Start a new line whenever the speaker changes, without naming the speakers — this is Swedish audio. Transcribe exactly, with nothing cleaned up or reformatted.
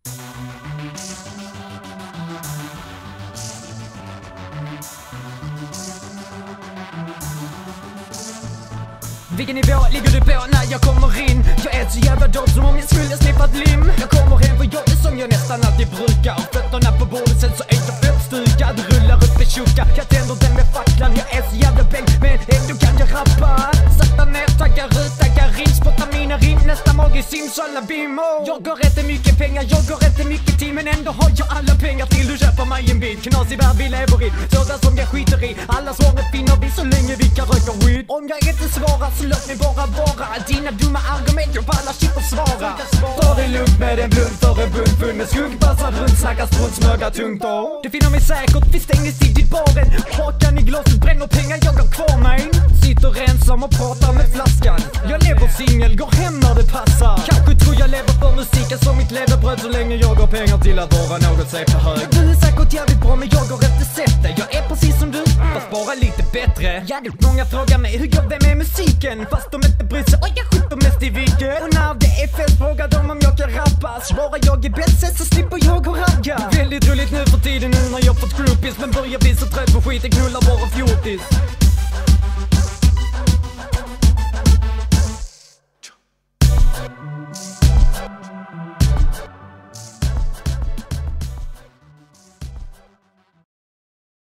Vilken nivå ligger du på när jag kommer in? Jag är så jävla dåd som om jag skulle slippat lim. Jag kommer hem på jobbet som jag nästan alltid brukar. Och fötterna på bordet sen så är jag fettstukad. Rullar upp med tjocka, jag tänder den med facklan. Jag är så jävla bäng, men ändå kan jag rappa. Sakta ner, taggar ut, taggar in. Spottar mina rim, nästa mag i simsalabim. Jag går rätt mycket pengar, jag går rätt mycket tid. Men ändå har jag alla pengar till du köper mig en bit. Knasig värld vi lever i, sådant som jag skiter i. Alla svaret finner vi så länge vi kan röka weed. Om jag inte svarar så låt mig bara vara. Dina dumma argument, jag pallar shit och svara. Ta det lugnt med en blunt för en bunt full med skugg. Passar runt, snackar strunt, smögar tungt och du finner mig säkert vid stängningstid i baren. Hakan i glaset bränner pengar, jag har kvar mig. Sitter ensam och pratar med flaskan. Jag lever singel, går hem när det passar. Kanske tror jag lever för musiken som mitt levebröd. Så länge jag har pengar till att vara något sig på hög. Du är säkert jävligt bra men jag går efter sättet. Jag är precis som du, fast bara lite bättre. Jävligt många frågar mig hur jag är med musiken, fast de inte bryr sig och jag skjuter mest i viken. Och när det är fel frågar de om jag kan rappa. Svarar jag är bäst så slipper jag och ragga. Väldigt roligt nu för tiden nu när jag fått groupies. Men börjar bli så trött på skiten, knullar bara fjortis.